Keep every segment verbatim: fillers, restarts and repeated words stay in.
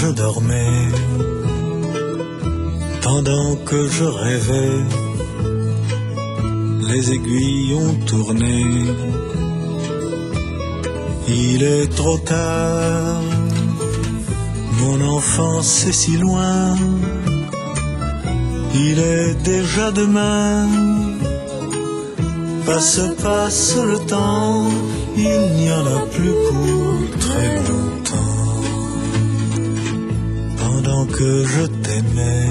je dormais, pendant que je rêvais, les aiguilles ont tourné. Il est trop tard, mon enfance est si loin, il est déjà demain. Passe, passe le temps, il n'y en a plus pour très longtemps. Pendant que je t'aimais,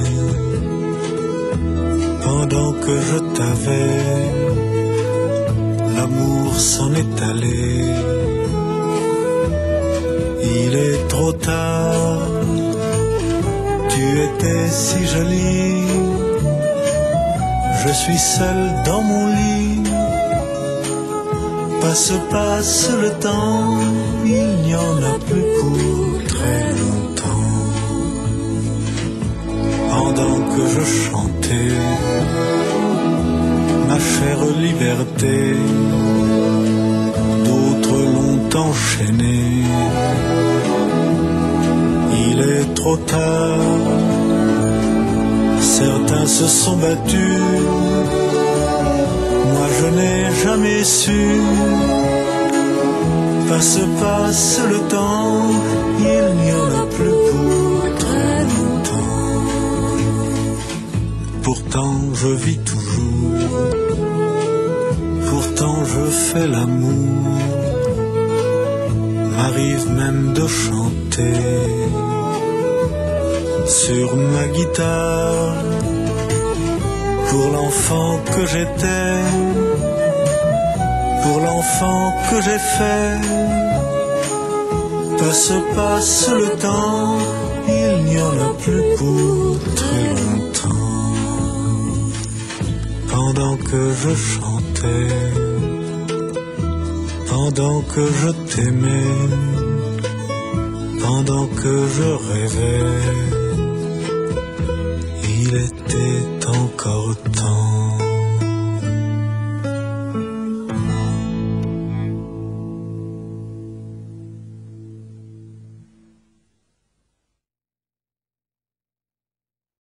pendant que je t'avais, l'amour s'en est allé. Il est trop tard, tu étais si jolie, je suis seul dans mon lit. Passe, passe le temps, il n'y en a plus pour très longtemps. Pendant que je chantais ma chère liberté, d'autres l'ont enchaînée. Il est trop tard, certains se sont battus, moi je n'ai jamais su. Passe, passe le temps, il n'y en a plus pour très longtemps. Pourtant je vis toujours, pourtant je fais l'amour, m'arrive même de chanter sur ma guitare pour l'enfant que j'étais, pour l'enfant que j'ai fait. Passe, passe le temps, il n'y en a plus pour très longtemps. Pendant que je chantais, pendant que je t'aimais, pendant que je rêvais, il était encore temps.